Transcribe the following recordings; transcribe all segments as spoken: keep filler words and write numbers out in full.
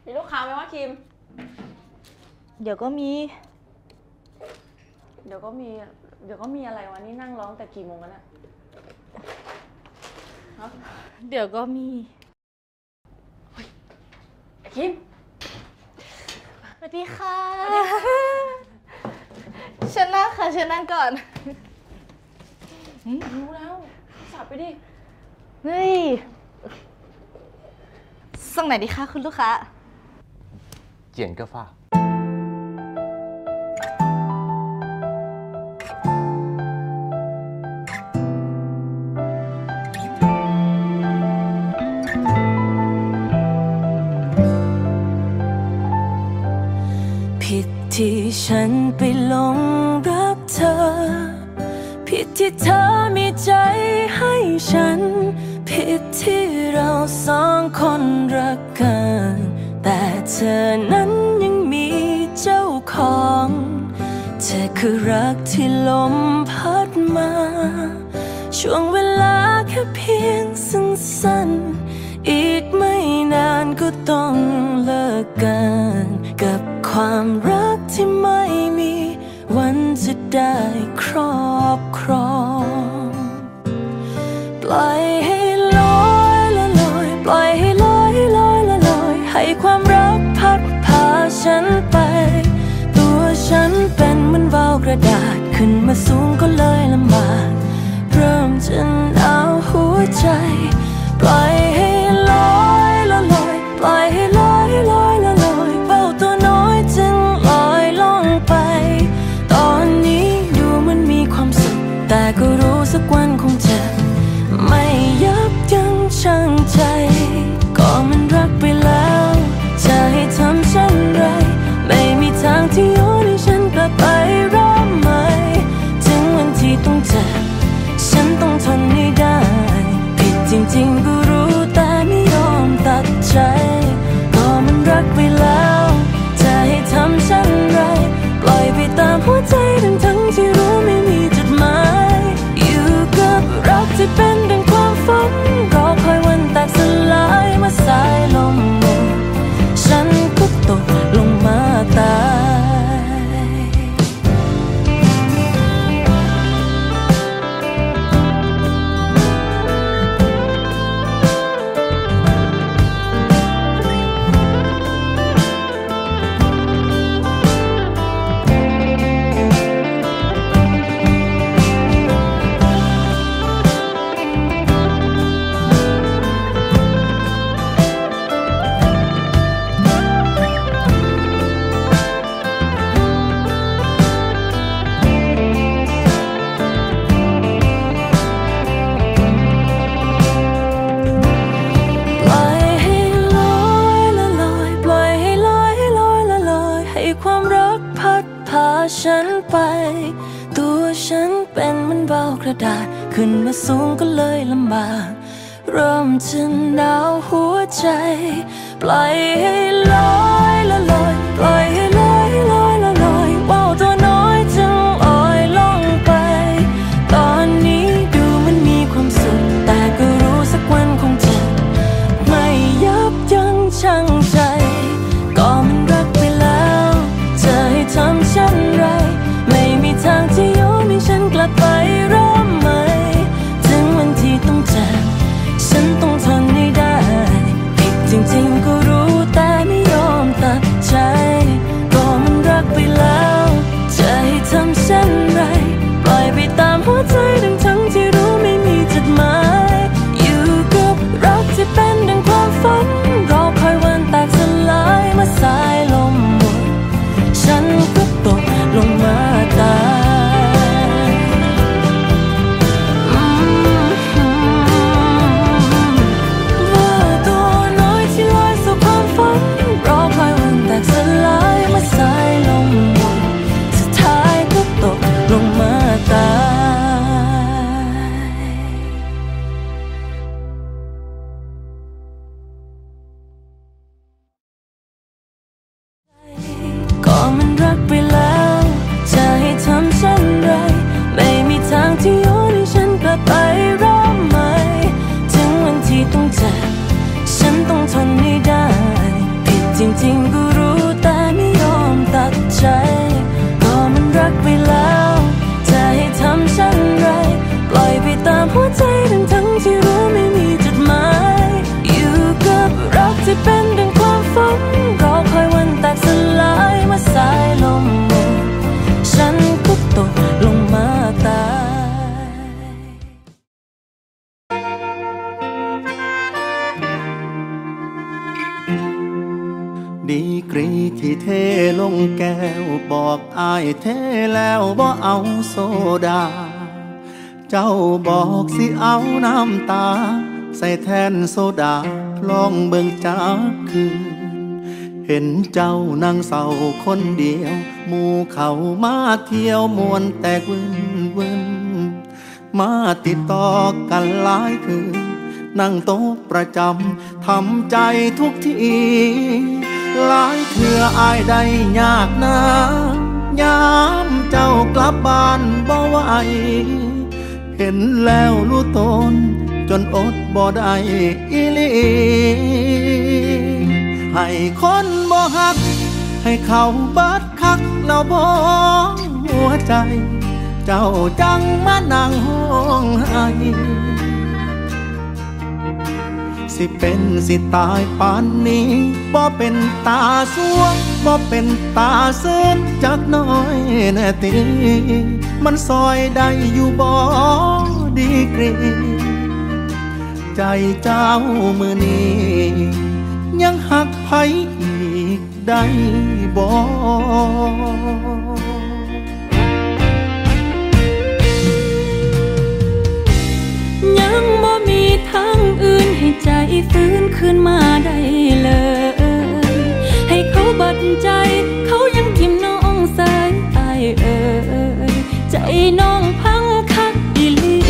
มีลูกค้าไหมวะคิมเดี๋ยวก็มีเดี๋ยวก็มีเดี๋ยวก็มีอะไรวะนี่นั่งร้องแต่กี่โมงแล้วเนี่ยเดี๋ยวก็มีไอ้คิมสวัสดีค่ะเชิญนั่งค่ะเชิญนั่งก่อนรู้แล้วสับไปดิเฮ้ยส่งไหนดีคะคุณลูกค้า剪个发ผิดที่ฉันไปหลงรักเธอผิดที่เธอมีใจให้ฉันผิดที่เราสองคนรักกันแต่เธอนั้นยังมีเจ้าของเธอคือรักที่ลมพัดมาช่วงเวลาแค่เพียงสั้นๆอีกไม่นานก็ต้องเลิกกันกับความรักที่ไม่มีวันจะได้ครอบครองปล่อยให้ลอยละลอยปล่อยให้ลอยลอยละลอยให้ความรักพัดพาฉันไปตัวฉันเป็นเหมือนวาวกระดาษขึ้นมาสูงก็เลยลำบากเริ่มจะหนาวหัวใจปล่อยให้ลอยละลอยปล่อยให้ลอยลอยละลอยเบาตัวน้อยจึงลอยล่องไปตอนนี้ดูมันมีความสุขแต่ก็รู้สักวันคงจะไม่ยับยั้งชั่งใจก็มันรักไปแล้วจะให้ทำเช่นไรไม่มีทางที่ย้อนให้ฉันกลับไปเริ่มใหม่ถึงวันที่ต้องเจ็บฉันต้องทนให้ได้ผิดจริงๆก็รู้แต่ไม่ยอมตัดใจก็มันรักไปแล้วจะให้ทำเช่นไรปล่อยไปตามหัวใจทั้งๆที่รู้ไม่มีจุดหมายอยู่กับรักที่เป็นดังความฝันรอคอยวันแตกสลายมาสายลมหมดฉันก็ตกลงมาตายฉันไปตัวฉันเป็นเหมือนเบากระดาษขึ้นมาสูงก็เลยลำบากเริ่มจะหนาวหัวใจปล่อยให้ลอยละลอยปล่อยให้ลอยลอยละลอยว่าวตัวน้อยจึงลอยล่องไปตอนนี้ดูมันมีความสุขแต่ก็รู้สักวันคงจะไม่ยับยั้งชั่งใจก็มันรักไปแล้วจะให้ทำเช่นไรไม่มีทางที่ย้อนให้ฉันกลับไปเริ่มใหม่ถึงวันที่ต้องเจ็บฉันต้องทนให้ได้ผิดจริงๆก็รู้แต่ไม่ยอมตัดใจริงๆก็รู้แต่ไม่ยอมตัดใจก็มันรักไปแล้วจะให้ทำเช่นไรปล่อยไปตามหัวใจทั้งทั้งที่รู้ไม่มีจุดหมายอยู่กับรักที่เป็นดังความฝันรอคอยวันแตกสลายมาสายลมหมดฉันก็ตกลงมาตายดีกรีที่เทลงแก้วบอกอายเทแล้วบ่เอาโซดาเจ้าบอกสิเอาน้ำตาใส่แทนโซดาลองเบิ่งจากคืนเห็นเจ้านั่งเศร้าคนเดียวหมู่เขามาเที่ยวมวนแตกวินวินมาติดต่อกันหลายคืนนั่งโต๊ะประจำทำใจทุกทีหลายเถื่ออายได้ยากนะยามเจ้ากลับบ้านบ่ไหวเห็นแล้วรู้ตนจนอดบ่ได้อีหลีให้คนบ่ฮักให้เขาบัดคักแล้วบ่หัวใจเจ้าจังมานั่งห้องไห้สิเป็นสิตายปานนี้บ่เป็นตาสวงบ่เป็นตาเส้นจักน้อยแน่ตีมันซอยได้อยู่บ่ดีกรีใจเจ้ามือนี้ยังหักไผอีกได้บ่ยังบ่มีทางอื่นให้ใจฟื้นขึ้นมาได้เลยให้เขาบัดใจเขายังทิ่มน้องสายตายเอ่ยใจน้องพังคักอีหลี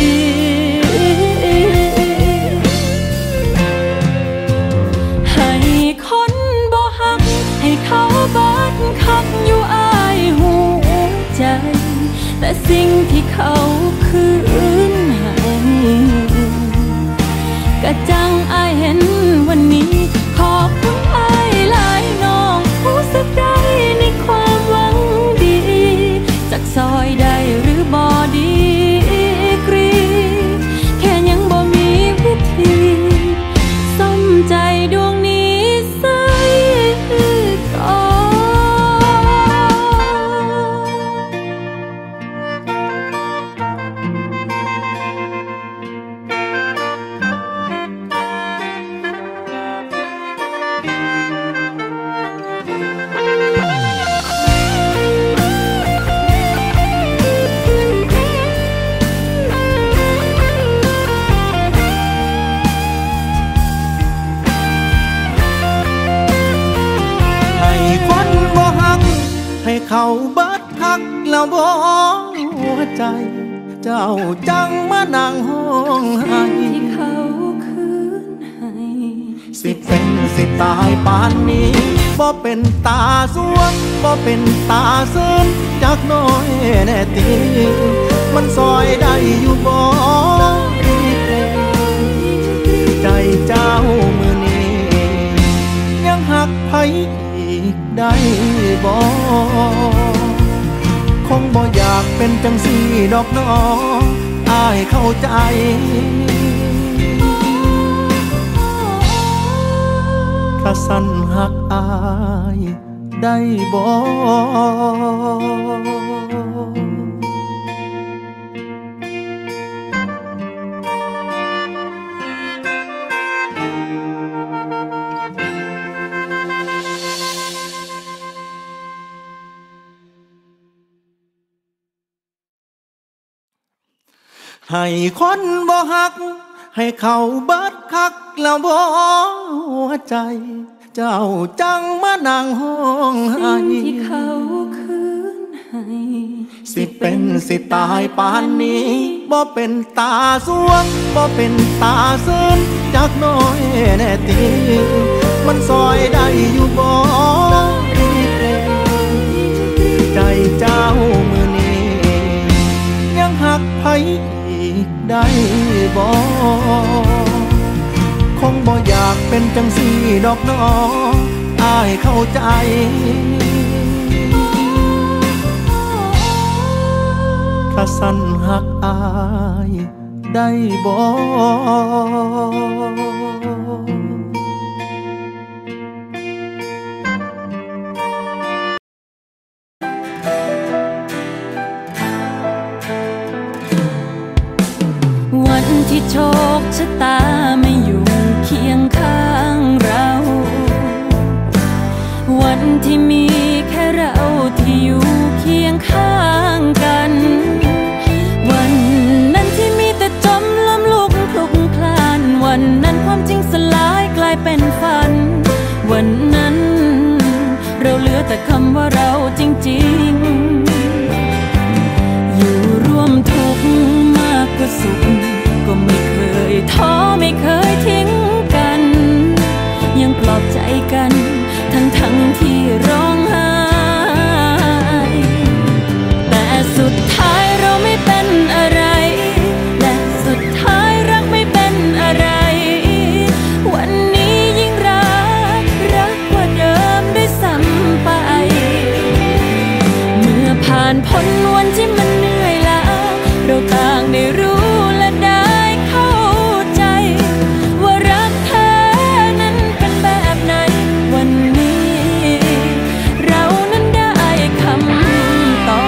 ให้คนบ่ฮักให้เขาบัดคักอยู่อายหัวใจแต่สิ่งที่เขาคืนให้กะจังอายเห็นวันนี้ขอบคุณอายหลายน้องผู้สึกได้ในความหวังดีจากซอยได้หรือบ่ดีกรีแค่ยังบ่มีวิธีซ่อมใจดวงนี้ใส่ก่อนให้เขาบัดคักแล้วบ่หัวใจเจ้าจังมานั่งห้องไห้ที่เขาคืนให้สิเป็นสิตายปานนี้บ่เป็นตาสวงบ่เป็นตาซึมจักน้อยแน่ตีมันซอยได้อยู่บ่ใจเจ้ามือนี้ยังหักไผอีกได้บ่คงบ่อยากเป็นจังสี่ดอกน้ออายเข้าใจถ้าสั่นหักอายได้บ่ให้คนบ่ฮักให้เขาบัดคักแล้วบ่หัวใจเจ้าจังมานั่งห้องไห้ที่เขาคืนให้สิเป็นสิตายปานนี้บ่เป็นตาสวงบ่เป็นตาซึมจักน้อยแน่ตีมันซอยได้อยู่บ่ใจเจ้ามือนี้ยังหักไผได้บ่คงบ่อยากเป็นจังสี่ดอกน้อออายเข้าใจถ้าสั่นหักอายได้บ่วันที่โชคชะตาไม่อยู่เคียงข้างเราวันที่มีแค่เราที่อยู่เคียงข้างกันวันนั้นที่มีแต่จมล้มลุกคลุกคลานวันนั้นความจริงสลายกลายเป็นฝันวันนั้นเราเหลือแต่คำว่าเราจริงๆอยู่ร่วมทุกข์มากกว่าสุขก็ไม่เคยท้อไม่เคยทิ้งกันยังปลอบใจกันทั้งทั้งที่ร้องไห้แต่สุดท้ายเราไม่เป็นอะไรและสุดท้ายรักไม่เป็นอะไรวันนี้ยิ่งรักรักกว่าเดิมด้วยซ้ำไปเมื่อผ่านพ้นวันที่มันเหนื่อยล้าเราต่างได้รู้และได้เข้าใจว่ารักแท้นั้นเป็นแบบไหนวันนี้เรานั้นได้คำตอบ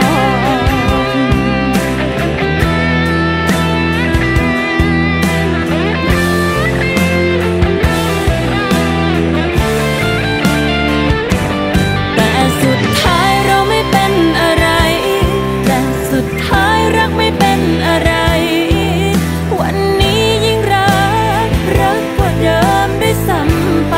แต่สุดท้ายเราไม่เป็นอะไรและสุดท้ายรักไม่เป็นอะไรวันนี้ยิ่งรักรักกว่าเดิมด้วยซ้ำไป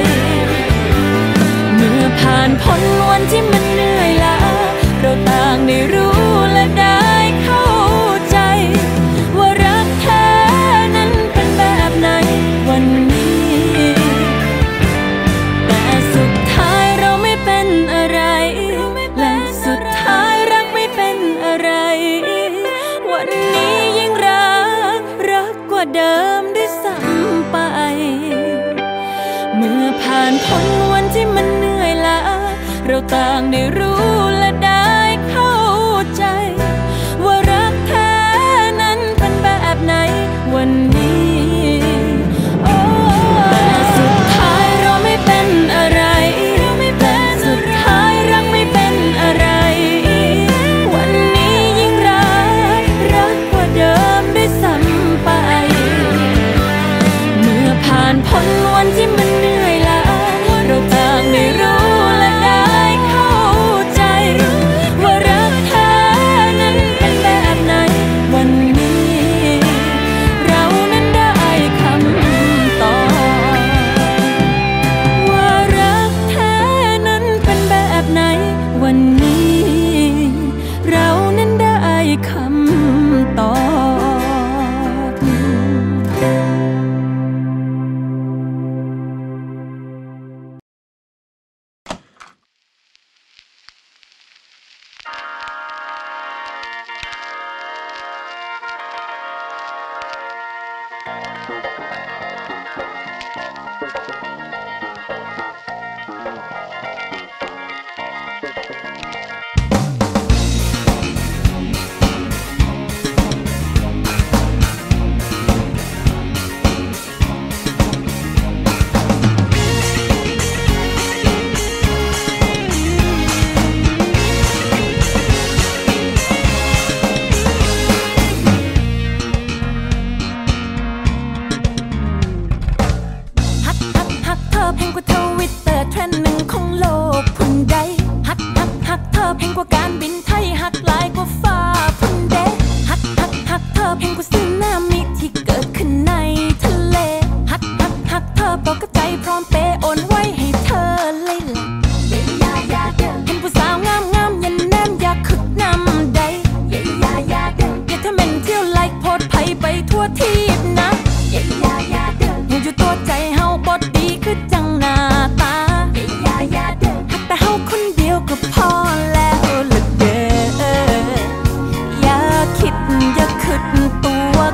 เมื่อผ่านพ้นวันที่มันเหนื่อยล้าเราต่างได้รู้และได้เข้าใจว่ารักแท้นั้นเป็นแบบไหนวันนี้แต่สุดท้ายเราไม่เป็นอะไรและสุดท้ายรักไม่เป็นอะไรวันนี้ยิ่งรักรักกว่าเดิมด้วยซ้ำไปเมื่อผ่านพ้นวันที่มันเหนื่อยล้าเราต่างได้รู้และได้เข้าใจว่ารักแท้นั้นเป็นแบบไหนวันนี้โอ้แต่สุดท้ายเราไม่เป็นอะไรแต่สุดท้ายรักไม่เป็นอะไรวันนี้ยิ่งรักรักกว่าเดิมด้วยซ้ำไปเมื่อผ่านพ้นวันที่มันเหนื่อยล้าเราต่างได้รู้และได้เข้าใจว่ารักแท้นั้นเป็นแบบไหนวันนี้เรานั้นได้คำตอบว่ารักแท้นั้นเป็นแบบไหนวันนี้เรานั้นได้คำตอบ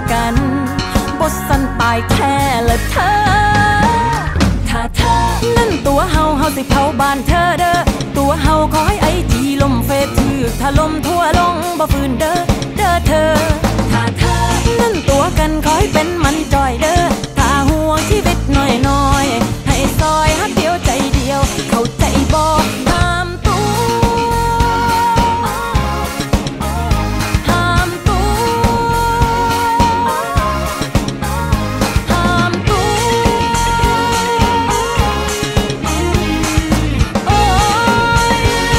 แท้ละเธอถ้าเธอนั้นสิเผาบ้านเธอเด้อตัวเฮาขอให้ไอจีลมเฟซถือถ้าลมทั่วลงบ่ฟื้นเด้อเด้อเธอถ้าเธอนั่นตัวกันขอให้เป็นมันจอยเด้อถ้าห่วงชีวิตน้อยน้อยให้ซอยฮักเดียวใจเดียวเข้าใจบ่ห้ามตัวห้ามตัวห้ามตัวโอ้ย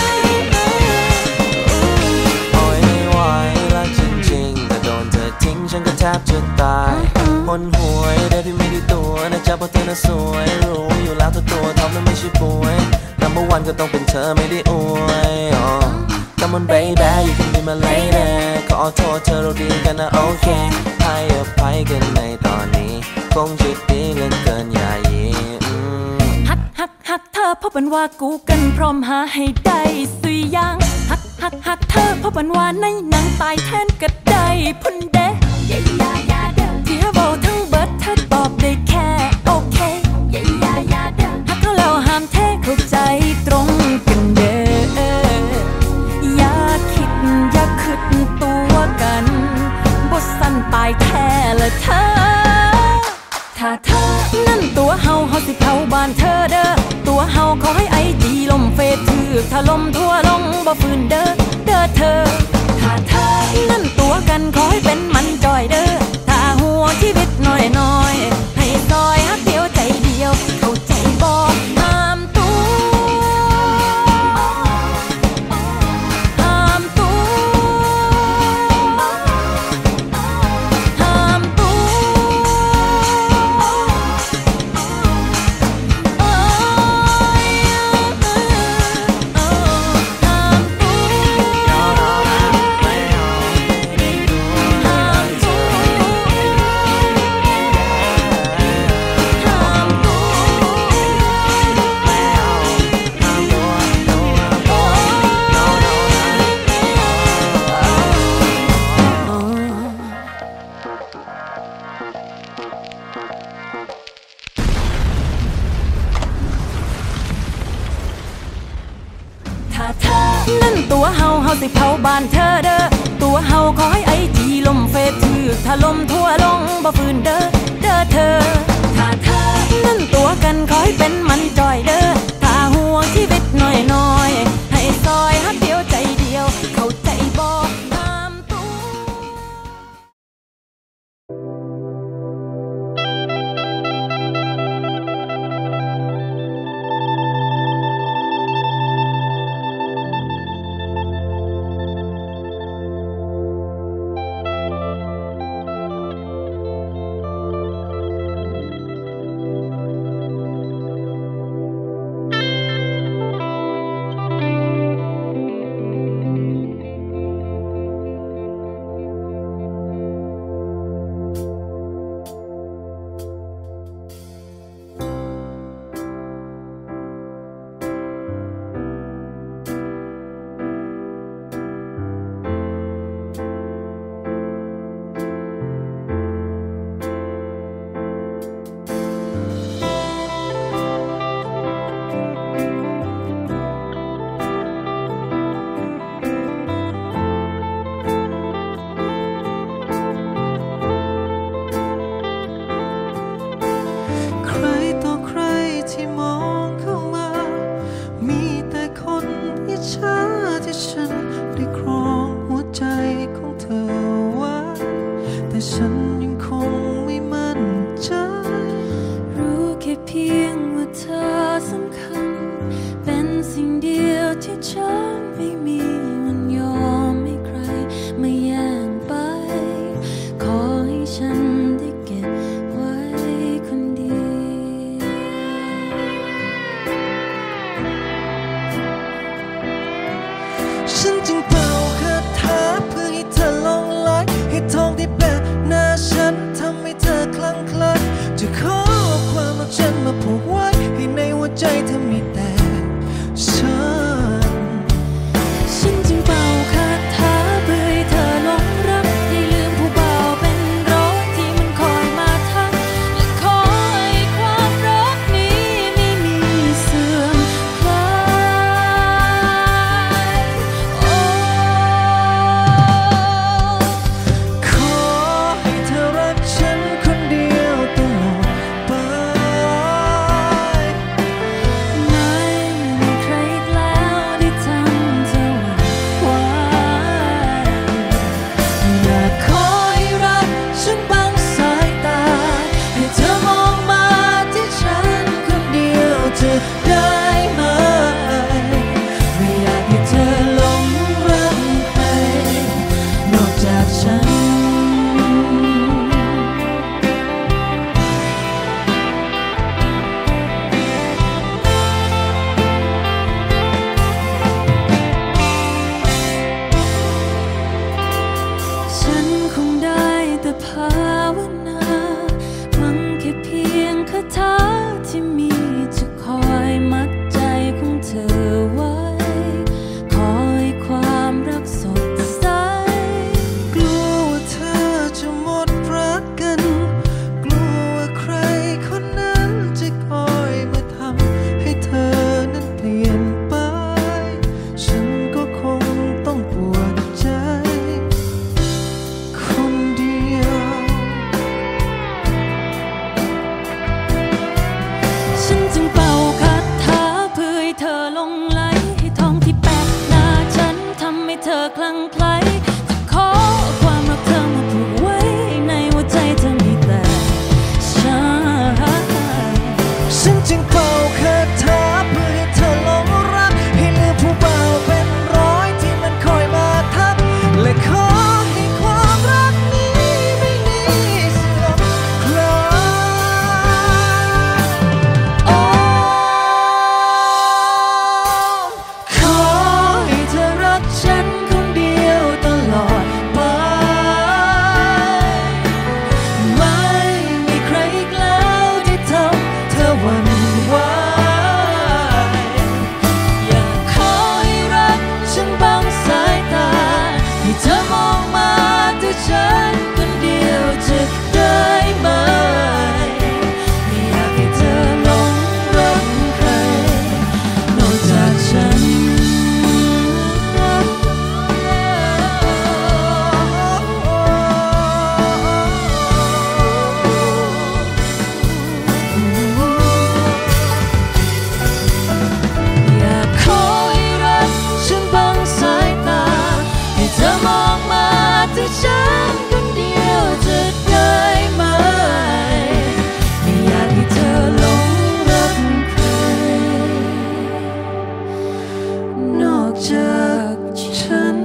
โอ้ยไม่ไหวรักจริงๆแต่โดนเธอทิ้งฉันก็แทบจะตายหนหวยได้พี่ไม่ได้ตัวนะจ๊ะเพราะเธอน่ะสวยรู้อยู่แล้วตัวตัวทำแล้วไม่ใช่ป่วย number one ก็ต้องเป็นเธอไม่ได้อวยอ๋อ Come on baby you can be my lady ขอโทษเธอเราดีกันนะโอเคให้อภัยกันในตอนนี้คงจะดีเหลือเกินอย่ายีฮักฮักฮักเธอเพราะเป็นว่ากูกันพร้อมหาให้ได้สุยยังฮักฮักฮักเธอเพราะเป็นว่าในหนังตายแทนก็ได้พุ่นเด้ยายายาเด้อที่เบาทั้งเบิดเธอตอบได้แค่โอเคยายายาเด้อฮักเขาแล้วห้ามแท้เข้าใจตรงกันเด้ออย่าคิดอย่าคิดตัวกันบ่สั่นตายแท้ละเธอถ้าเธอนั่นตัวเฮาเฮาสิเผาบ้านเธอเด้อตัวเฮาขอให้ไอจีลมเฟซถือถ้าลมทั่วลงบ่ฟื้นเด้อเด้อเธอถ้าเธอนั่นตัวกันขอให้เป็นมันจอยเด้อถ้าหัวชีวิตน้อยน้อยให้ซอยฮักเดียวใจเดียวเข้าใจบ่ห้ามตัวห้ามตัวห้ามตัวโอ้ยห้ามตัวห้ามตัวถ้าเธอนั่นตัวเฮาเฮาสิเผาบ้านเธอเด้อตัวเฮาขอให้ไอจีลมเฟซถือถ้าลมทั่วลงบ่ฟื้นเด้อเด้อเธอถ้าเธอนั่นตัวกันขอให้เป็นมันจอยเด้อถ้าห่วงชีวิตน้อยน้อยให้ซอยฮักเดียวใจเดียวเข้าใจบ่ห้ามตัวคาถาเพื่อให้เธอหลงรักให้ลืมผู้บ่าวเป็นร้อยที่มันคอยมาทักและขอให้ความรักนี้ไม่มีเสื่อมคลายโอ้ขอให้เธอรักฉันคนเดียวตลอดไปไม่มีใครอีกแล้วที่ทำเธอหวั่นไหวอยากขอให้รักฉันบางสายตาให้เธอมองมาที่ฉันคนเดียวจะได้ไหมไม่อยากให้เธอหลงรักใครนอกจากฉันอยากขอให้รักฉันบางสายตาให้เธอมองมาที่ฉันคนเดียวจะได้ไหมไม่อยากให้เธอหลงรักใครนอกจากฉัน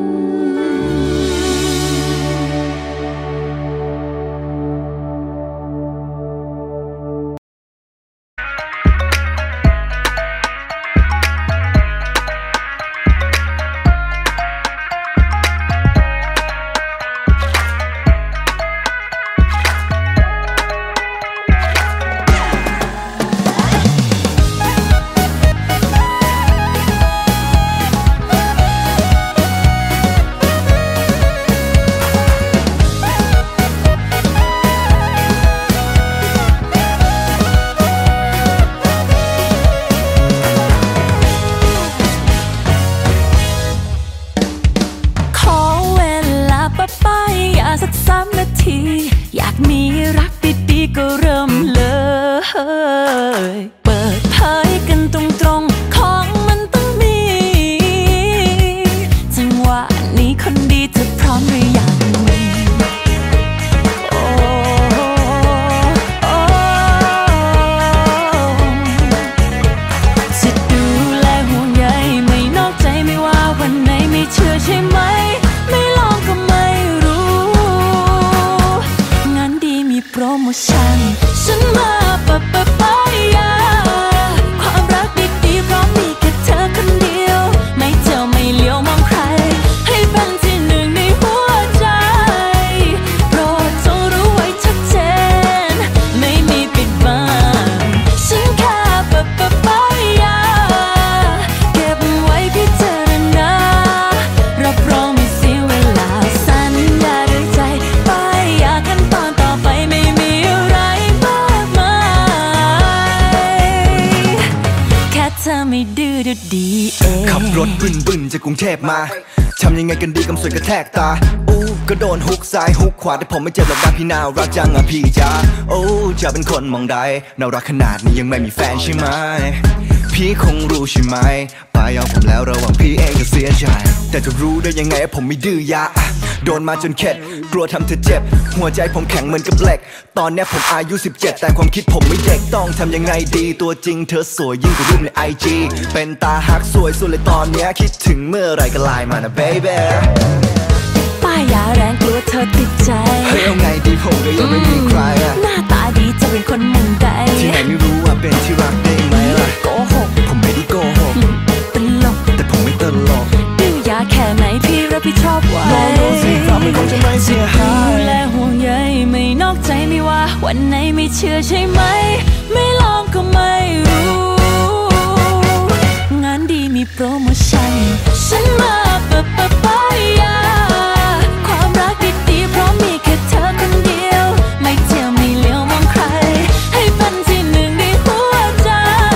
ขอเวลาป้าป้ายอย่าสักสามนาที อยากมีรักดีๆก็เริ่มเลย เปิดเผยกันตรงๆของมันต้องมี จังหวะนี้คนดีเธอพร้อมหรือยัง โอ้โอ้จะดูแลห่วงใยไม่นอกใจไม่ว่าวันไหนไม่เชื่อใช่ไหม ไม่ลองก็ไม่รู้ งานดีมีโปรโมชั่น ฉันมาปะปะปายาความรักดีๆเพราะมีแค่เธอคนเดียว ไม่เที่ยวไม่เลี้ยวมองใคร ให้เป็นที่หนึ่งในหัวใจ โปรดจงรู้ไว้ชัดเจน ไม่มีปิดบัง ฉันแค่ปะปะปายาเก็บไว้พิจารณา รับรองไม่เสียเวลาสัญญาด้วยใจไปอยากขั้นตอนต่อไปไม่มีอะไรมากมาย แค่เธอไม่ดื้อดูดีเองขับรถบึนบึนจากกรุงเทพมาทำยังไงกันดีกำสวยกระแทกตาอู้ก็โดนฮุกซ้ายฮุกขวาแต่ผมไม่เจ็บหรอกนะพี่น่ารักจังอะพี่จ๋าโอ้จะเป็นคนมองใดน่ารักขนาดนี้ยังไม่มีแฟนใช่ไหมพี่คงรู้ใช่ไหมปายเอาผมแล้วระวังพี่เองจะเสียใจแต่จะรู้ได้ยังไงผมไม่ดื้อยาโดนมาจนเข็ดกลัวทำเธอเจ็บหัวใจผมแข็งเหมือนกับเหล็กตอนนี้ผมอายุสิบเจ็ดแต่ความคิดผมไม่เด็กต้องทำยังไงดีตัวจริงเธอสวยยิ่งกว่ารูปในไอจีเป็นตาฮักสวยสุดเลยตอนเนี้ยคิดถึงเมื่อไรก็ไลน์มานะ baby ป้ายยาแรงกลัวเธอติดใจเฮ้ยเอาไงดีผมก็ยังไม่มีใครอะหน้าตาดีจะเป็นคนมุงใดที่ไหนไม่รู้ว่าเป็นที่รักได้ไหมล่ะโกหกผมไม่ได้โกหกตลกแต่ผมไม่ตลกดื้อยาแค่ไหนพี่รับผิดชอบไว้ลองดูสิครับมันคงจะไม่เสียหายดูแลห่วงใยไม่นอกใจไม่ว่า วันไหนไม่เชื่อใช่ไหม ไม่ลองก็ไม่รู้ งานดีมีโปรโมชั่น ฉันมาปะปะปายาความรักดีๆเพราะมีแค่เธอคนเดียว ไม่เที่ยวไม่เลี้ยวมองใคร ให้เป็นที่หนึ่งในหัวใจ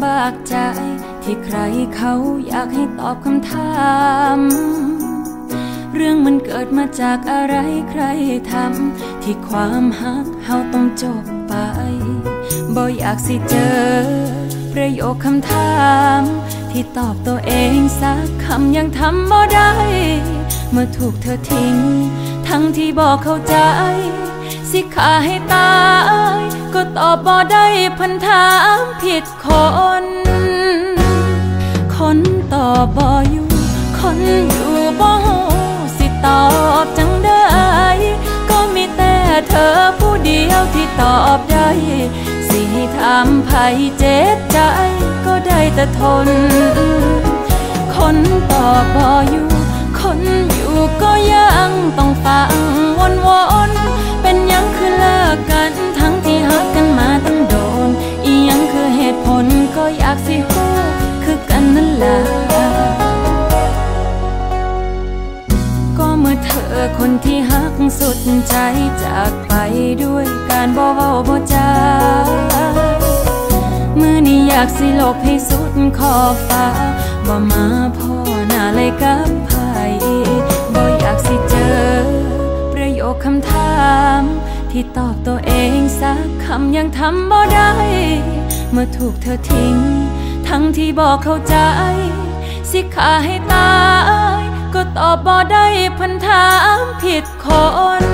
ำบากใจที่ใครเขาอยากให้ตอบคำถามเรื่องมันเกิดมาจากอะไรใครทำที่ความฮักเฮาต้องจบไปบ่อยากสิเจอประโยคคำถามที่ตอบตัวเองสักคำยังทำบ่ได้เมื่อถูกเธอทิ้งทั้งที่บอกเข้าใจสิขาให้ตายก็ตอบบ่ได้พันถามผิดคนคนตอบบ่อยู่คนอยู่บ่ฮู้สิตอบจังได้ก็มีแต่เธอผู้เดียวที่ตอบได้สิให้ถามไผเจ็บใจก็ได้แต่ทนคนตอบบ่อยู่คนอยู่ก็ยังต้องฟังวนๆเป็นยังคือเลิกกันทั้งที่ฮักกันมาตั้งโดนอียังคือเหตุผลก็อยากสิฮู้คือกันนั่นแหละก็เมื่อเธอคนที่ฮักสุดใจจากไปด้วยการบ่เว้าบ่จามื้อนี้อยากสิลบให้สุดขอบฟ้าบ่มาพ่อหน้าเลยกับไผบ่อยากสิเจอประโยคคำถามที่ตอบตัวเองสักคำยังทำบ่ได้เมื่อถูกเธอทิ้งทั้งที่บอกเข้าใจสิขาให้ตายก็ตอบบ่ได้พันถามผิดคน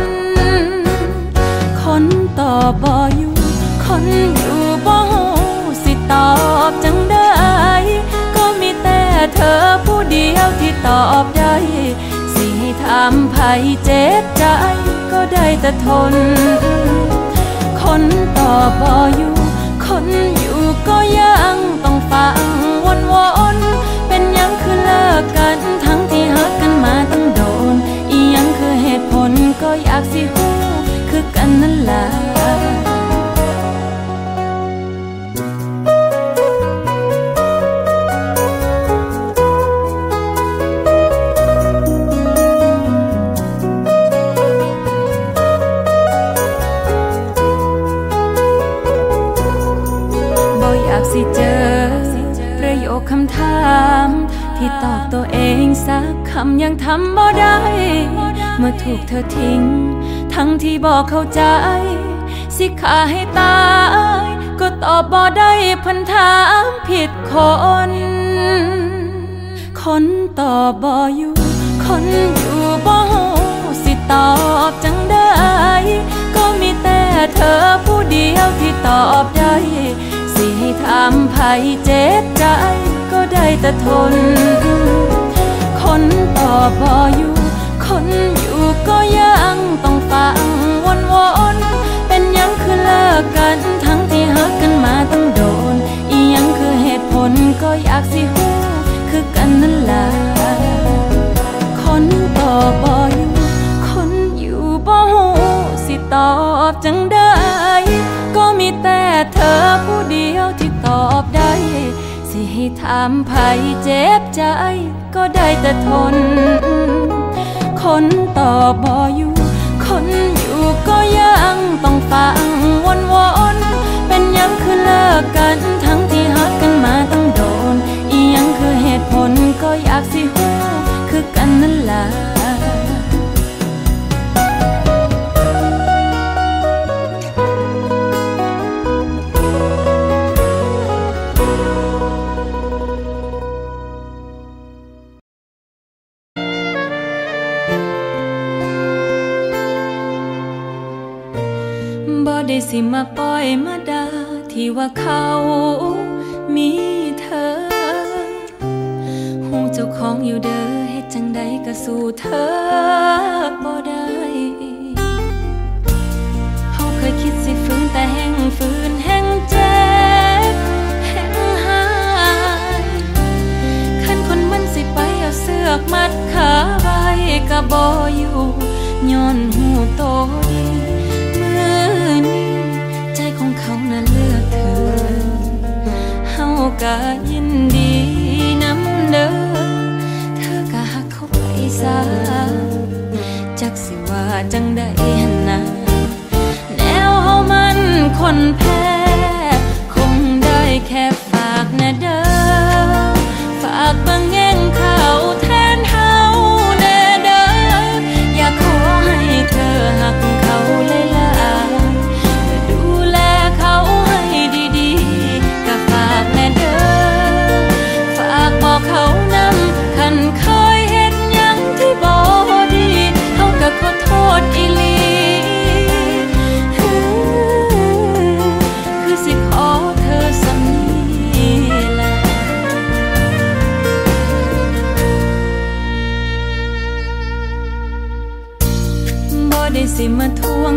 คนตอบบ่อยู่คนอยู่บ่ฮู้สิตอบจังได้ก็มีแต่เธอผู้เดียวที่ตอบได้สิให้ถามไผเจ็บใจก็ได้แต่ทนคนตอบบ่อยู่คนอยู่ก็ยังต้องฟังวนๆเป็นยังคือเลิกกันทั้งที่ฮักกันมาตั้งโดนอียังคือเหตุผลก็อยากสิฮู้คือกันนั่นแหละสิเจอประโยคคำถามที่ตอบตัวเองสักคำยังทำบ่ได้เมื่อถูกเธอทิ้งทั้งที่บอกเข้าใจสิขาให้ตายก็ตอบบ่ได้พันถามผิดคนคนตอบบ่อยู่คนอยู่บ่ฮู้สิตอบจังได้ก็มีแต่เธอผู้เดียวที่ตอบได้สิให้ถามไผเจ็บใจก็ได้แต่ทนคนตอบบ่อยู่คนอยู่ก็ยังต้องฟังวนๆเป็นยังคือเลิกกันทั้งที่ฮักกันมาตั้งโดนอียังคือเหตุผลก็อยากสิฮู้คือกันนั่นแหละคนตอบบ่อยู่คนอยู่บ่ฮู้สิตอบจังได้ก็มีแต่เธอผู้เดียวที่ตอบได้สิให้ถามไผเจ็บใจก็ได้แต่ทนคนตอบบ่อยู่คนอยู่ก็ยังต้องฟังวนๆเป็นยังคือเลิกกันทั้งที่ฮักกันมาตั้งโดนอียังคือเหตุผลก็อยากสิฮู้คือกันนั่นแหละได้สิมาปล่อยมาด่าที่ว่าเขามีเธอหูเจ้าของอยู่เด้อเฮ็ดจังใดก็สู้เธอบ่ได้เฮาเคยคิดสิฝืนแต่แห่งฝืนแห่งเจ็บแห่งหายคันคนมันสิไปเอาเสือกมัดขาไว้ก็บ่อยู่ย้อนหูโตดีใจของเขานั้นเลือกเธอเฮาก็ยินดีนำเด้อเธอก็หักเขาไปซะจักสิว่าจังได้หั่นนะแนวเฮามันคนแพ้คงได้แค่ฝากแน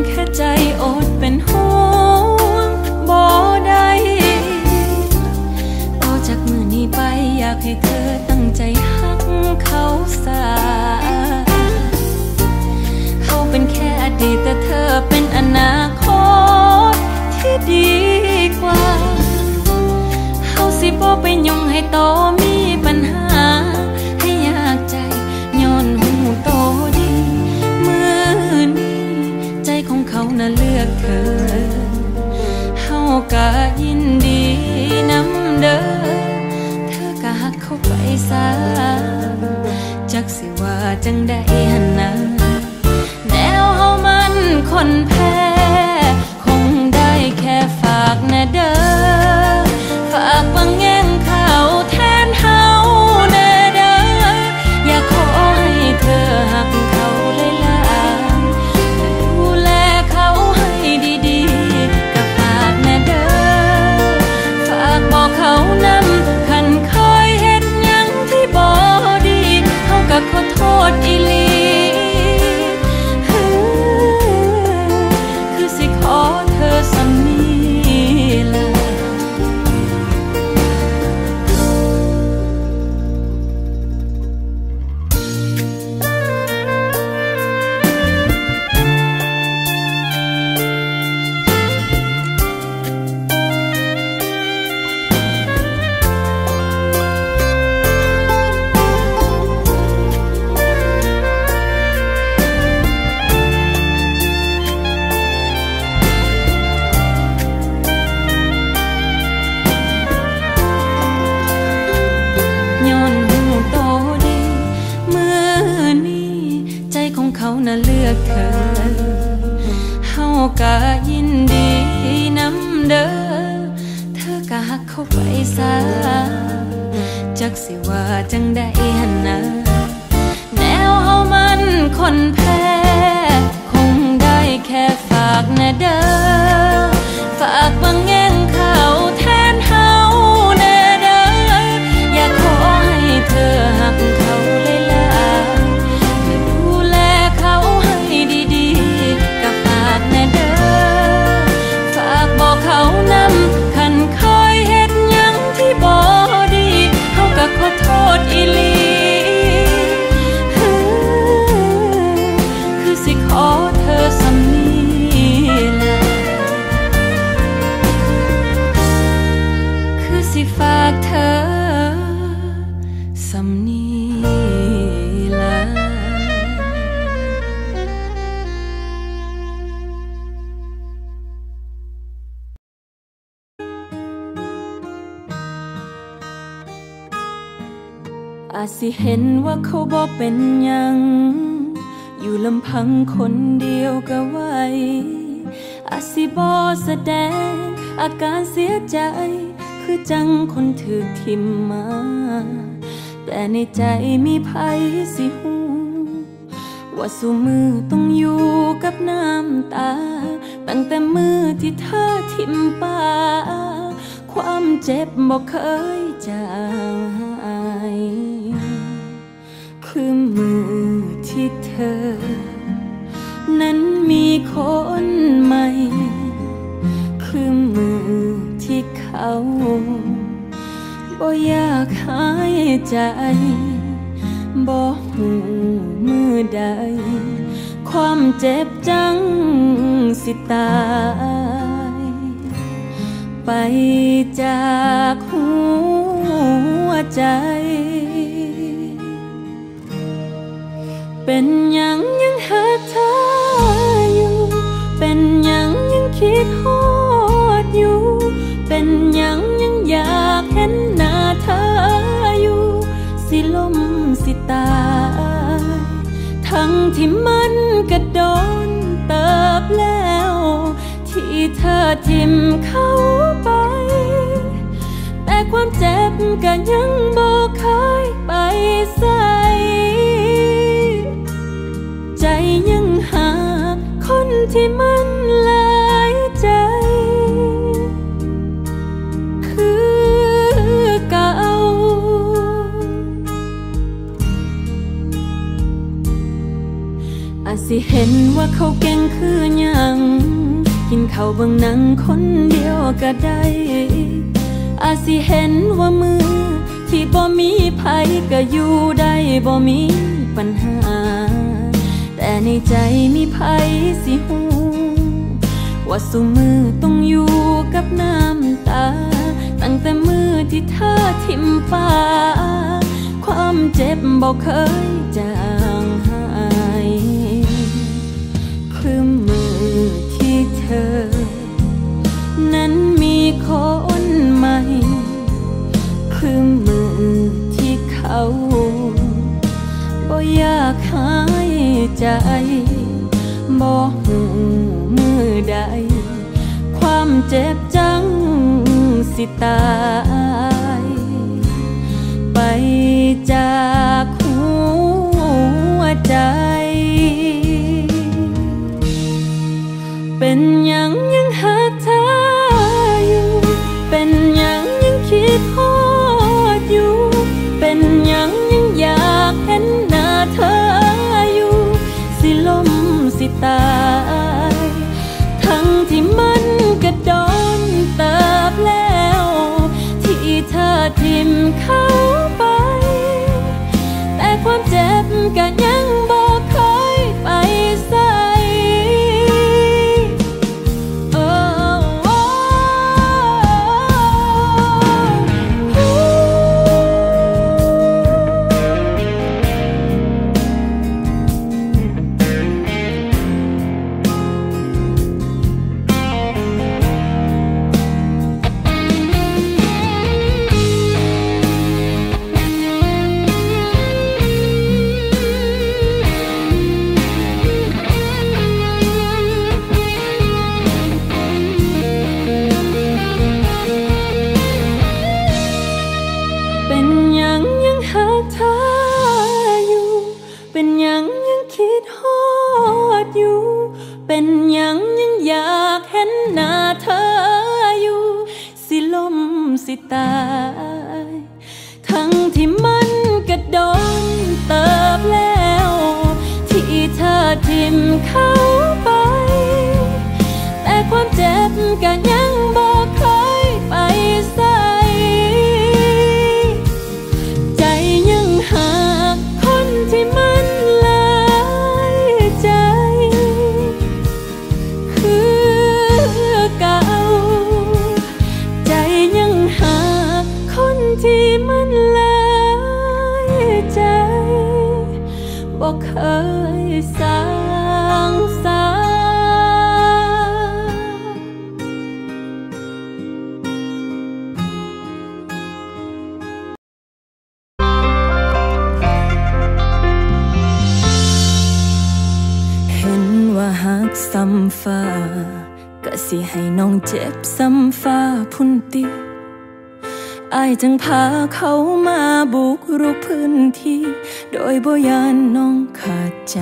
แค่ใจอดเป็นห่วงบ่ได้ต่อจากมือนี้ไปอยากให้เธอตั้งใจฮักเขาซะเขาเป็นแค่อดีตแต่เธอเป็นอนาคตที่ดีกว่าเขาสิบ่ไปยุ่งให้โตมีปัญหาให้ยากใจย้อนหูโตดีมือนี้ใจของเขาน่ะเลือกเธอเฮาก็ยินดีนำเด้อเธอก็ฮักเขาไปซะจักสิว่าจังได้หันนะแนวเฮามันคนแพ้คงได้แค่ฝากนะเด้อฝากบังแง่งเขาแทนเฮาแน่เด้ออย่าขอให้เธอหักเขาเลยล่ะดูแลเขาให้ดีๆก็ฝากแน่เด้อฝากบอกเขานำคันคอยเฮ็ดหยังที่บ่ดีเขาก็ขอโทษอีหลีคือสิขอเธอสำนีล่ะเขาน่ะเลือกเธอเฮาก็ยินดีนำเด้อเธอก็ฮักเขาไปซะจักสิว่าจังได้หันนะแนวเฮามันคนแพ้คงได้แค่ฝากนะเด้อฝากบังแง่งเขาแทนเฮาแน่เด้ออย่าขอให้เธอหักเขาเลยล่ะดีๆก็ฝากแน่เด้อฝากบอกเขานำคันคอยเฮ็ดหยังที่บ่ดีเขาก็ขอโทษอีหลีคือสิขอเธอสำนีล่ะคือสิฝากเธอสำนีล่ะอาจสิเห็นว่าเขาบ่เป็นหยังอยู่ลำพังคนเดียวก็ไหวอาจสิบ่แสดงอาการเสียใจคือจังคนถูกทิ่มมาแต่ในใจมีภัยสิหูว่าสุมือต้องอยู่กับน้ำตาตั้งแต่มือที่เธอทิ่มป่าความเจ็บบ่เคยจางหายคือมือที่เธอนั้นมีคนใหม่คือมือที่เขาบ่อยากหายใจบ่หูมือใดความเจ็บจังสิตายไปจากหัวใจเป็นหยังยังหาเธออยู่เป็นหยังยังคิดฮอดอยู่เป็นหยังยังอยากเห็นหน้าเธออยู่สิลมสิตายทั้งที่มันกระโดนเติบแล้วที่เธอทิ่มเข้าไปแต่ความเจ็บก็ยังบ่เคยไปใส่ใจยังหาคนที่มันหลายใจคือเก่าอาจสิเห็นว่าเขาเก่งคือหยังกินข้าวเบิ่งหนังคนเดียวก็ได้อาจสิเห็นว่ามือที่บ่มีไผก็อยู่ได้บ่มีปัญหาแต่ในใจมีไผสิฮู้ว่าสุมือต้องอยู่กับน้ำตาตั้งแต่มือที่เธอทิ่มป่าความเจ็บบ่เคยจางหายคือมือที่เธอนั้นมีคนใหม่คือมือที่เขาบ่อยากหายใจบ่หูมือใดความเจ็บจังสิตายไปจากหัวใจเป็นหยังยังหาเธออยู่เป็นหยังยังคิดฮอดอยู่เป็นหยังยังอยากเห็นหน้าเธออยู่สิลมสิตายทั้งที่มันก็โดนเติบแล้วที่เธอทิ่มเข้าไปแต่ความเจ็บก็ยังบ่เคยไปใส่เป็นหยังยังอยากเห็นหน้าเธออยู่สิลมสิตายทั้งที่มันก็โดนเติบแล้วที่เธอทิ่มเข้าไปแต่ความเจ็บก็ยังบ่เคยไปใส่ใจยังหาคนที่มันหลายใจเก่าใจยังหาคนที่มันหลายใจบ่เคยสร้างสรรค์เห็นว่าหักซ้ำฟ้าก็สิให้น้องเจ็บซ้ำฟ้าพุ่นติอายจึงพาเขามาบุกรุกพื้นที่โดยบ่ยานน้องขาดใจ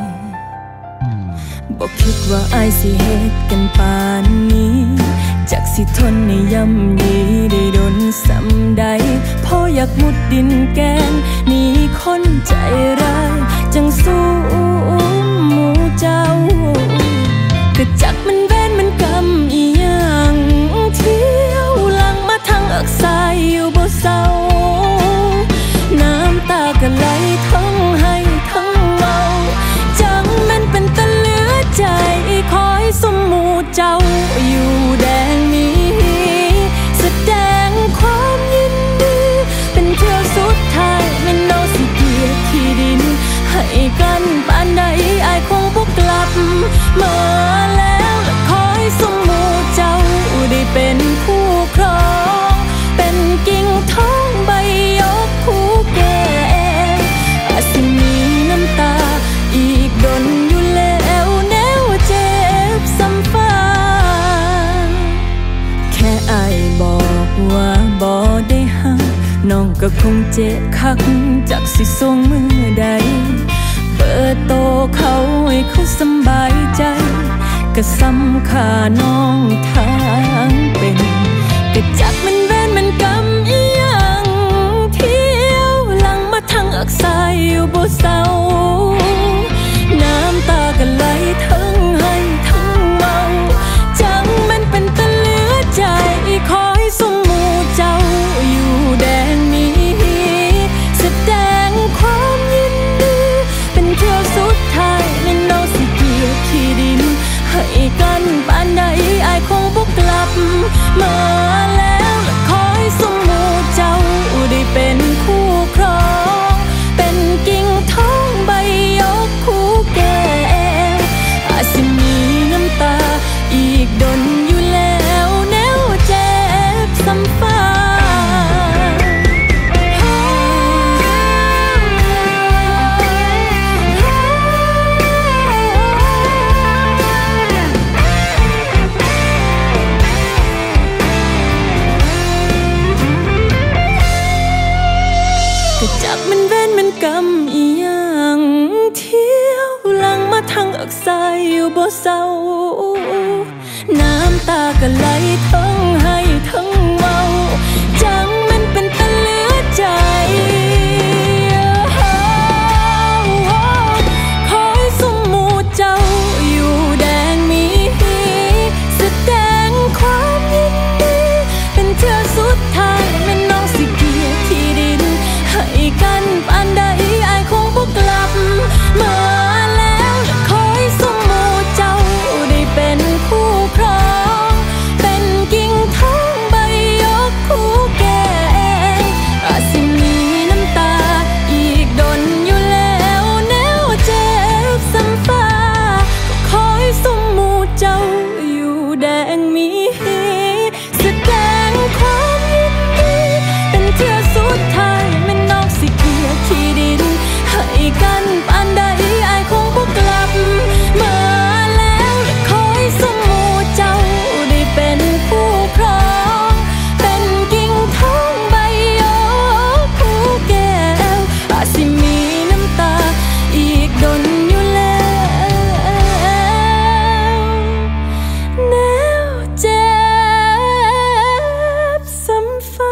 บ่คิดว่าอายสิเฮ็ดกันปานนี้จักสิทนในย่ำยีได้โดนซ้ำใดพออยากมุดดินแกนหนีคนใจร้ายจังสู้หมู่เจ้าก็จักมันแบนมันกำอีหยังเที่ยวหลังมาทางอักษายอยู่บ่เศร้าน้ำตาก็ไหลทั้งให้ทั้งเมาจังมันเป็นตะเหลือใจคอยสมหมู่เจ้าอยู่แดงนี้แสดงความยินดีเป็นเที่ยวสุดท้ายแม่น้องสิเกียรติที่ดินให้กันปานใดอายคงบ่กลับมาแล้วและคอยสมหมู่เจ้าได้เป็นผู้ครองเป็นกิ่งทองใบยกผู้แก่อาจสิมีน้ำตาอีกดนอยู่แล้วแนวเจ็บซ้ำฟ้าแค่อายบอกว่าบ่ได้หักน้องก็คงเจ็บคักจากสิส่งมือใดเปิดโตเขาให้เขาสบายใจก็ซ้ำค่าน้องทางเป็นก็จักมันแบนมันกำอีหยังเที่ยวหลังมาทางอักษายอยู่บ่เศร้าน้ำตาก็จักมันเว้นมันกำอีหยังเที่ยวหลังมาทางอักษายอยู่บ่เศร้าน้ำตาก็ไหลทั้งให้ทั้งเมาจังมันเป็นตะเหลือใจคอยสมมูเจ้าอยู่แดงมีแสดงความยินดีเป็นเธอสุดท้ายแม่น้องสิเกียรที่ดินให้กันปานใดอายคงบ่กลับมาแล้วและคอยสมมูเจ้าได้เป็นคู่ครองเป็นกิ่งทองใบยกคู่แก่อาจสิมีน้ำตาอีกดนอยู่แล้วแนวเจ็บซ้ำฟ้าก็คอยสมมูเจ้าอยู่แดงมีแสดงความยินดีเป็นเธอสุดท้ายแม่น้องสิเกียรที่ดินให้กันปานใดอายคงบ่กลับมาแล้วและคอยสมมูเจ้าได้เป็นคู่ครองเป็นกิ่งทองใบยกคู่แก้วอาจสิมีน้ำตาอีกดนอยู่แล้วแนวเจ็บซ้ำฟ้า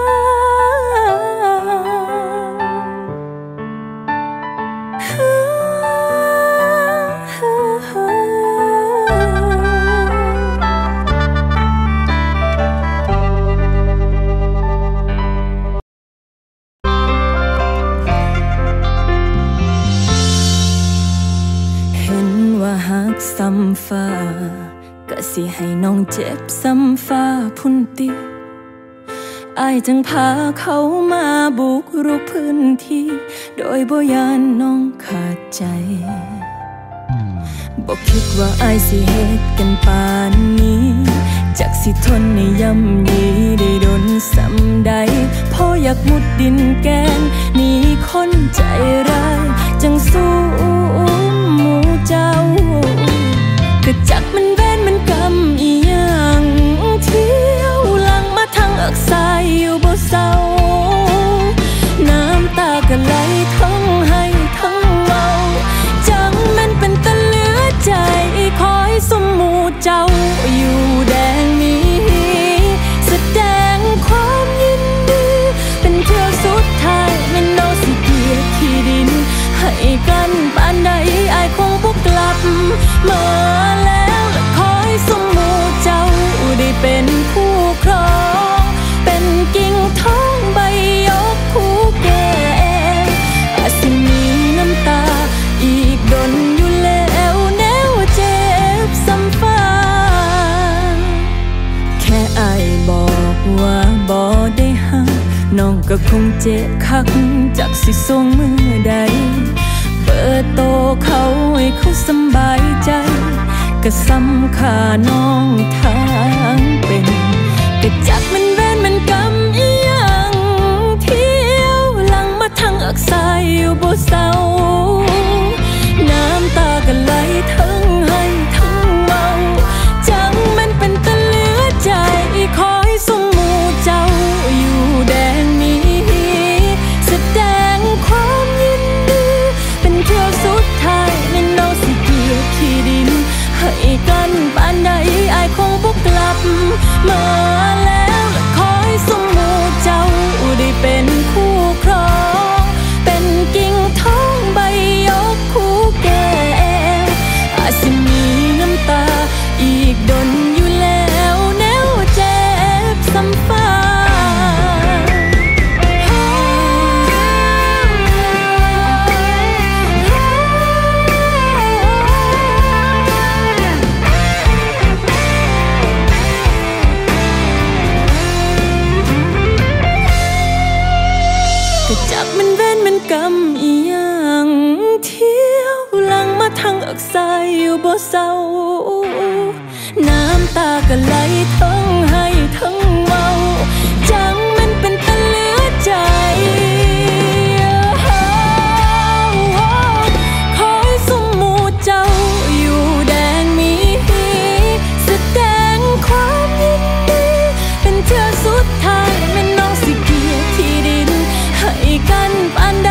เห็นว่าหักซ้ำฟ้าก็สิให้น้องเจ็บซ้ำฟ้าพุ่นติอายจึงพาเขามาบุกรุกพื้นที่โดยบ่ยานน้องขาดใจบ่คิดว่าอายสิเฮ็ดกันปานนี้จักสิทนในย่ำยีได้ดนสำใดพออยากมุดดินแกนหนีคนใจร้ายจังสู้หมู่เจ้าก็จักมันเว้นมันกำอีหยังเที่ยวหลังมาทางอักษายอยู่บ่เศร้าน้ำตาก็ไหลทั้งให้ทั้งเมาจังมันเป็นตะเหลือใจคอยสมมูเจ้าอยู่แดงมีแสดงความยินดีเป็นเธอสุดท้ายแม่น้องสิเกียรที่ดินให้กันปานใดอายคงบ่กลับมาแล้วและคอยสมมูเจ้าได้เป็นคู่ครองเป็นกิ่งทองใบยกคู่แก่อาจสิมีน้ำตาอีกดนอยู่แล้วแนวเจ็บซ้ำฟ้าแค่อายบอกว่าบ่ได้หักน้องก็คงเจ็บคักจากสิส่งมือใดเปิดโตเขาให้เขาสบายใจก็ซ้ำค่าน้องทางเป็นก็จักมันเว้นมันกำอีหยังเที่ยวหลังมาทางอักษายอยู่บ่เศร้าน้ำตาก็ไหลทั้งให้ทั้งเมาจังมันเป็นตะเหลือใจคอยสมมูเจ้าอยู่แดงมีแสดงความยินดีเป็นเธอสุดท้ายแม่น้องสิเกียรที่ดินให้กันปานใดอายคงบ่กลับมาแล้วและคอยสมมูเจ้าได้เป็นคู่ครองเป็นกิ่งทองใบยกคู่แก้วอาจสิมีน้ำตาอีกดนอยู่แล้วแนวเจ็บซ้ำฟ้าก็จักมันเว้นมันกำอีหยังเที่ยวหลังมาทางอักษายอยู่บ่เศร้าน้ำตาก็ไหลทั้งให้ทั้งเมาจังมันเป็นตะเหลือใจคอยสมมูเจ้าอยู่แดงมีแสดงความยินดีเป็นเธอสุดท้ายแม่น้องสิเกียรที่ดินให้กันปานใด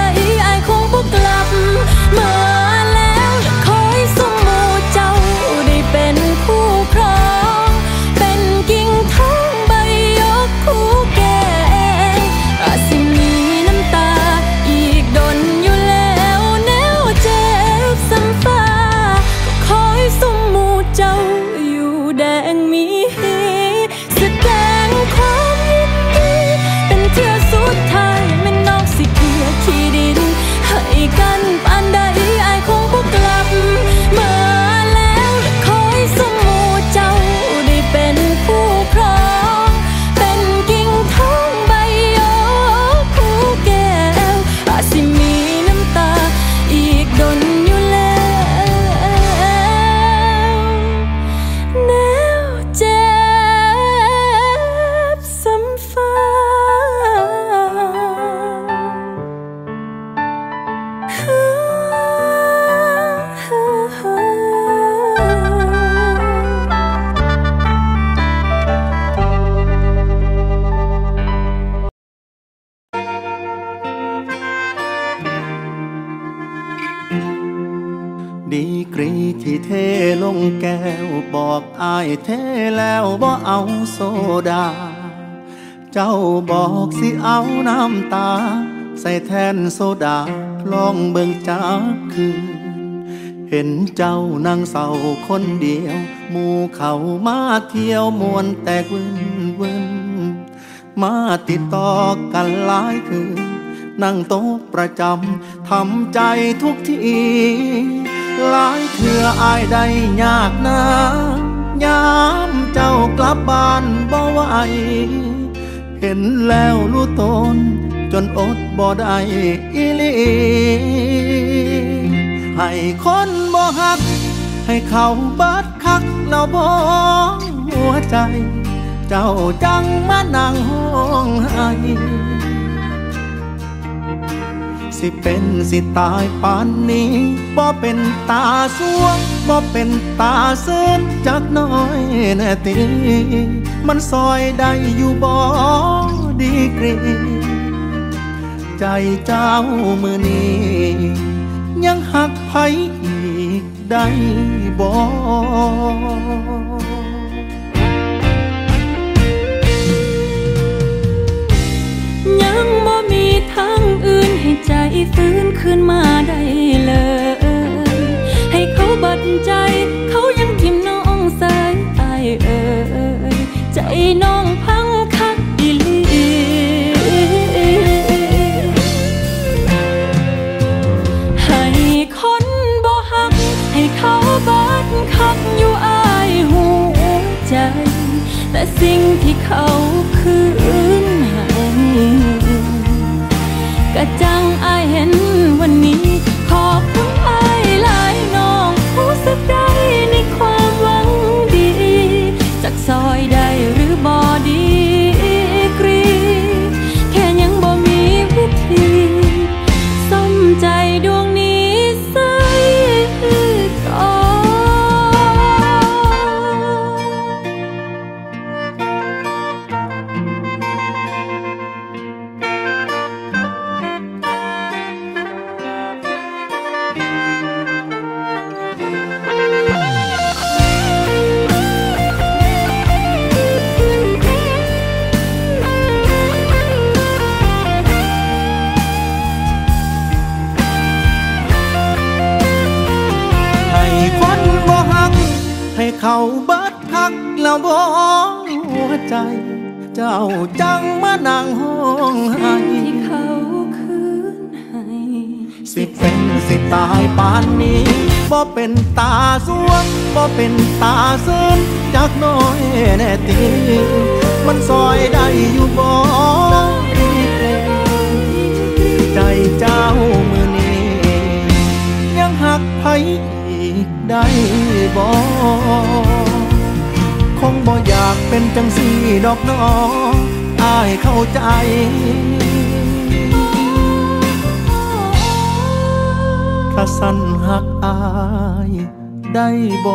กรีที่เทลงแก้วบอกอายเทแล้วบ่เอาโซดาเจ้าบอกสิเอาน้ำตาใส่แทนโซดาลองเบิ่งจากคืนเห็นเจ้านั่งเศร้าคนเดียวหมู่เขามาเที่ยวมวนแตกวินวินมาติดต่อกันหลายคืนนั่งโต๊ะประจำทำใจทุกทีหลายเถื่ออายได้ยากนะยามเจ้ากลับบ้านบ่ไหวเห็นแล้วรู้ตนจนอดบ่ได้อีหลีให้คนบ่ฮักให้เขาบัดคักแล้วบ่หัวใจเจ้าจังมานั่งห้องไห้สิเป็นสิตายปานนี้บ่เป็นตาสวงบ่เป็นตาเส้นจักน้อยแน่ตีมันซอยได้อยู่บ่ดีกรีใจเจ้ามือนี้ยังหักไผอีกได้บ่ยังบ่มีทางอื่นให้ใจฟื้นขึ้นมาได้เลยให้เขาบัดใจเขายังทิ่มน้องสายตายเอ่ยใจน้องพังคักอีหลีให้คนบ่ฮักให้เขาบัดคักอยู่อายหัวใจแต่สิ่งที่เขาคืนให้กะจังอายเห็นวันนี้ขอบคุณอายหลายน้องผู้สึกได้ในความหวังดีจากซอยได้หรือบ่ดีกรีแค่ยังบ่มีวิธีซ่อมใจดวงนี้ใส่ก่อนให้เขาบัดคักแล้วบ่หัวใจเจ้าจังมานั่งห้องไห้ที่เขาคืนให้สิเป็นสิตายปานนี้บ่เป็นตาสวงบ่เป็นตาซึนจักน้อยแน่ตีมันซอยได้อยู่บ่ใจเจ้ามือนี้ยังหักไผอีกได้บ่คงบ่อยากเป็นจังสี่ดอกน้ออายเข้าใจถ้าสั่นหักอายได้บ่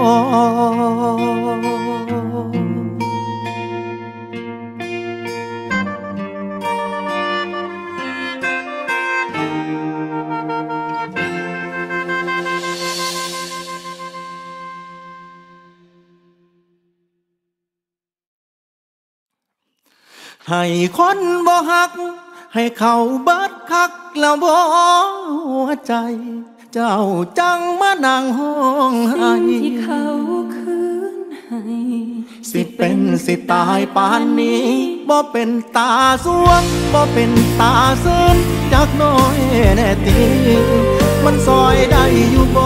ให้คนบ่ฮักให้เขาบัดคักแล้วบ่หัวใจเจ้าจังมานั่งห้องไห้ที่เขาคืนให้สิเป็นสิตายปานนี้บ่เป็นตาสวงบ่เป็นตาซึนจักน้อยแน่ตีมันซอยได้อยู่บ่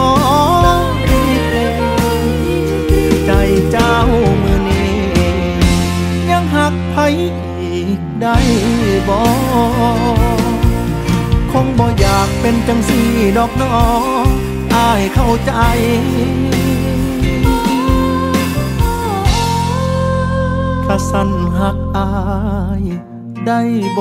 ใจเจ้ามือนี้ยังหักไผได้บ่คงบ่อยากเป็นจังสี่ดอกน้ออายเข้าใจถ้าสั่นหักอายได้บ่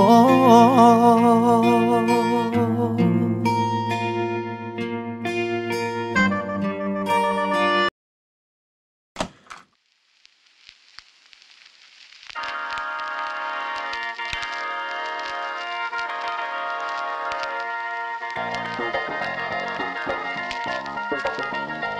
Thank you.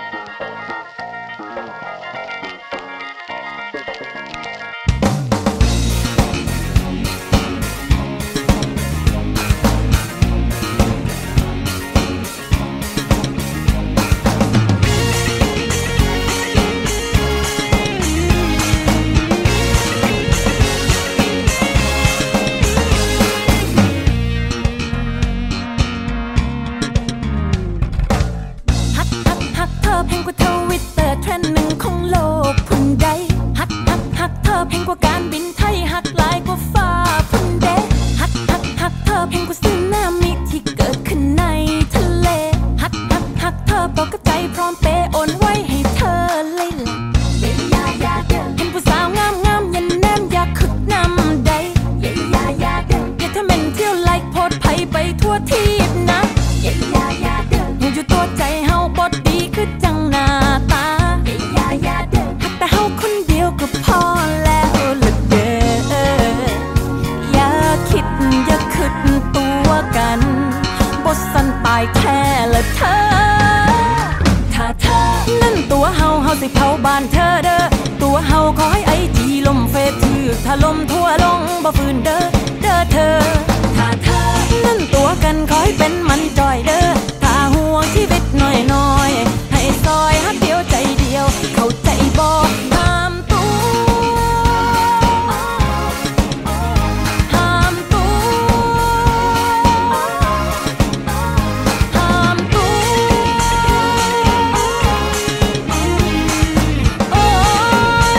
ไผไปทั่วทีบนะอย่าอย่าอย่าเด้ออยู่ตัวใจเฮาบ่ดีคือจังหน้าตาอย่าอย่าเด้อหักแต่เฮาคนเดียวก็พอแล้วละเด้ออย่าคิดอย่าคิดตัวกันบ่สั่นตายแท้ละเธอถ้าเธอนั่นตัวเฮาเฮาสิเผาบ้านเธอเด้อตัวเฮาขอให้ไอจีลมเฟซถือถ้าลมทั่วลงบ่ฟื้นเด้อเด้อเธอถ้าเธอนั่นตัวกันขอให้เป็นมันจอยเด้อถ้าห่วงชีวิตน้อยน้อยให้ซอยฮักเดียวใจเดียวเข้าใจบ่ห้ามตัวห้ามตัวห้ามตัวโอ้ย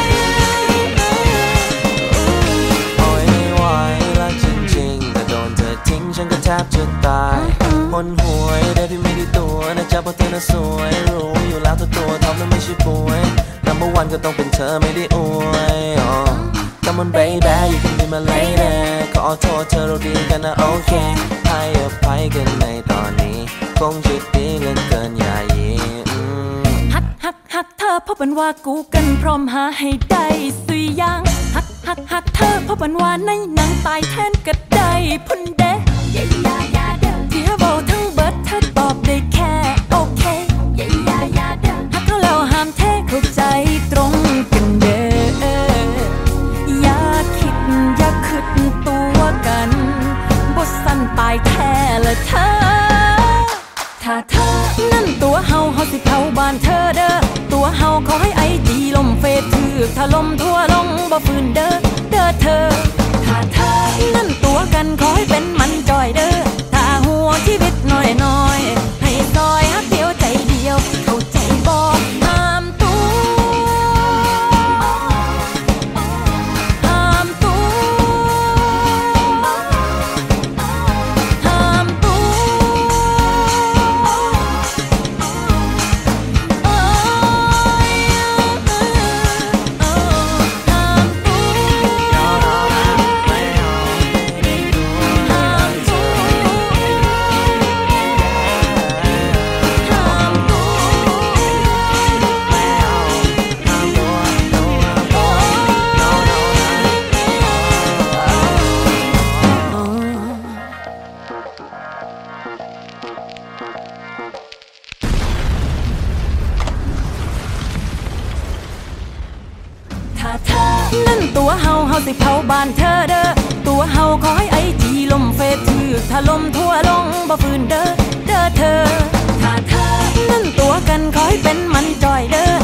โอ้ยไม่ไหวรักจริงๆแต่โดนเธอทิ้งฉันก็แทบจะตายหนหวยได้พี่ไม่ได้ตัวนะจ๊ะเพราะเธอน่ะสวยรู้อยู่แล้วตัวตัวทำแล้วไม่ใช่ป่วย number one ก็ต้องเป็นเธอไม่ได้อวยอ๋อ Come on baby you can be my lady ขอโทษเธอเราดีกันนะโอเคให้อภัยกันในตอนนี้คงจะดีเหลือเกินอย่ายีอืมฮักฮักฮักเธอเพราะเป็นว่ากูกันพร้อมหาให้ได้สุยยางฮักฮักฮักเธอเพราะเป็นว่าในหนังตายแทนก็ได้พุ่นเด้อย่าอย่าอย่าเด้อที่เฮาเว้าทั้งเบิดเธอตอบได้แค่โอเคอย่าอย่าอย่าเด้อฮักเขาแล้วห้ามแท้เข้าใจตรงกันเด้ออย่าคิดอย่าคิดตัวกันบ่สั่นตายแท้ละเธอถ้าเธอนั่นตัวเฮาเฮาสิเผาบ้านเธอเด้อตัวเฮาขอให้ไอจีลมเฟซถือถ้าลมทั่วลงบ่ฟื้นเด้อเด้อเธอถ้าเธอนั่นตัวกันขอให้เป็นมันจอยเด้อถ้าห่วงชีวิตน้อยน้อยให้ซอยฮักเดียวใจเดียวเข้าใจบ่ห้ามตัวห้ามตัวห้ามตัวโอ้ยโอ้ห้ามตัวห้ามตัวถ้าเธอนั่นตัวเฮาเฮาสิเผาบ้านเธอเด้อตัวเฮาขอให้ไอจีลมเฟซถือถ้าลมทั่วลงบ่ฟื้นเด้อเด้อเธอถ้าเธอนั่นตัวกันขอให้เป็นมันจอยเด้อ